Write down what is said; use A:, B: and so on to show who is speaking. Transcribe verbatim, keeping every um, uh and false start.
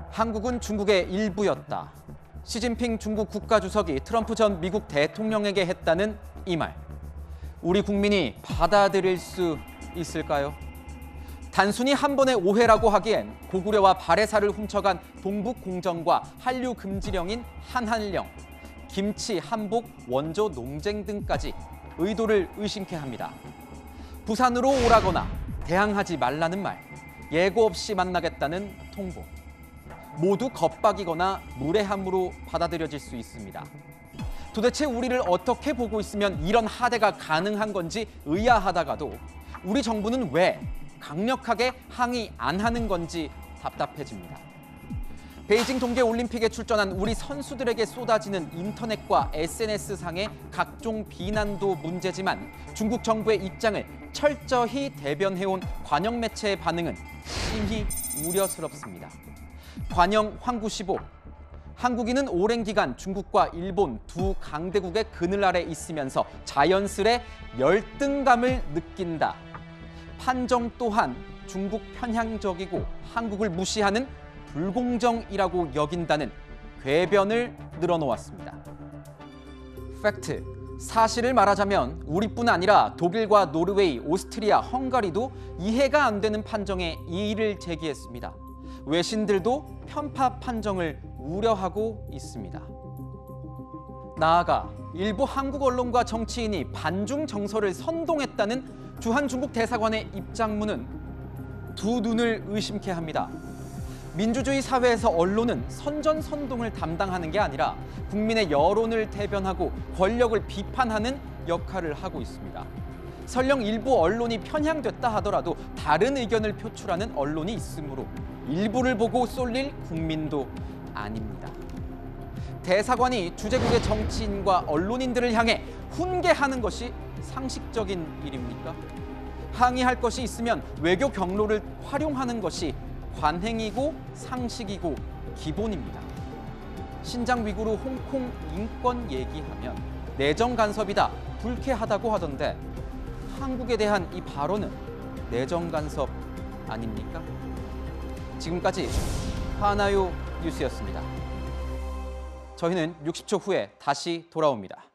A: 한국은 중국의 일부였다. 시진핑 중국 국가주석이 트럼프 전 미국 대통령에게 했다는 이 말. 우리 국민이 받아들일 수 있을까요? 단순히 한 번의 오해라고 하기엔 고구려와 발해사를 훔쳐간 동북공정과 한류 금지령인 한한령, 김치, 한복, 원조 농쟁 등까지 의도를 의심케 합니다. 부산으로 오라거나 대항하지 말라는 말, 예고 없이 만나겠다는 통보. 모두 겁박이거나 무례함으로 받아들여질 수 있습니다. 도대체 우리를 어떻게 보고 있으면 이런 하대가 가능한 건지 의아하다가도 우리 정부는 왜 강력하게 항의 안 하는 건지 답답해집니다. 베이징 동계올림픽에 출전한 우리 선수들에게 쏟아지는 인터넷과 에스엔에스상의 각종 비난도 문제지만 중국 정부의 입장을 철저히 대변해온 관영 매체의 반응은 심히 우려스럽습니다. 관영 황구십오. 한국인은 오랜 기간 중국과 일본 두 강대국의 그늘 아래 있으면서 자연스레 열등감을 느낀다. 판정 또한 중국 편향적이고 한국을 무시하는 불공정이라고 여긴다는 궤변을 늘어놓았습니다. 팩트. 사실을 말하자면 우리뿐 아니라 독일과 노르웨이, 오스트리아, 헝가리도 이해가 안 되는 판정에 이의를 제기했습니다. 외신들도 편파 판정을 우려하고 있습니다. 나아가 일부 한국 언론과 정치인이 반중 정서를 선동했다는 주한 중국 대사관의 입장문은 두 눈을 의심케 합니다. 민주주의 사회에서 언론은 선전선동을 담당하는 게 아니라 국민의 여론을 대변하고 권력을 비판하는 역할을 하고 있습니다. 설령 일부 언론이 편향됐다 하더라도 다른 의견을 표출하는 언론이 있으므로 일부를 보고 쏠릴 국민도 아닙니다. 대사관이 주재국의 정치인과 언론인들을 향해 훈계하는 것이 상식적인 일입니까? 항의할 것이 있으면 외교 경로를 활용하는 것이 관행이고 상식이고 기본입니다. 신장 위구르 홍콩 인권 얘기하면 내정 간섭이다, 불쾌하다고 하던데 한국에 대한 이 발언은 내정 간섭 아닙니까? 지금까지 하나요 뉴스였습니다. 저희는 육십 초 후에 다시 돌아옵니다.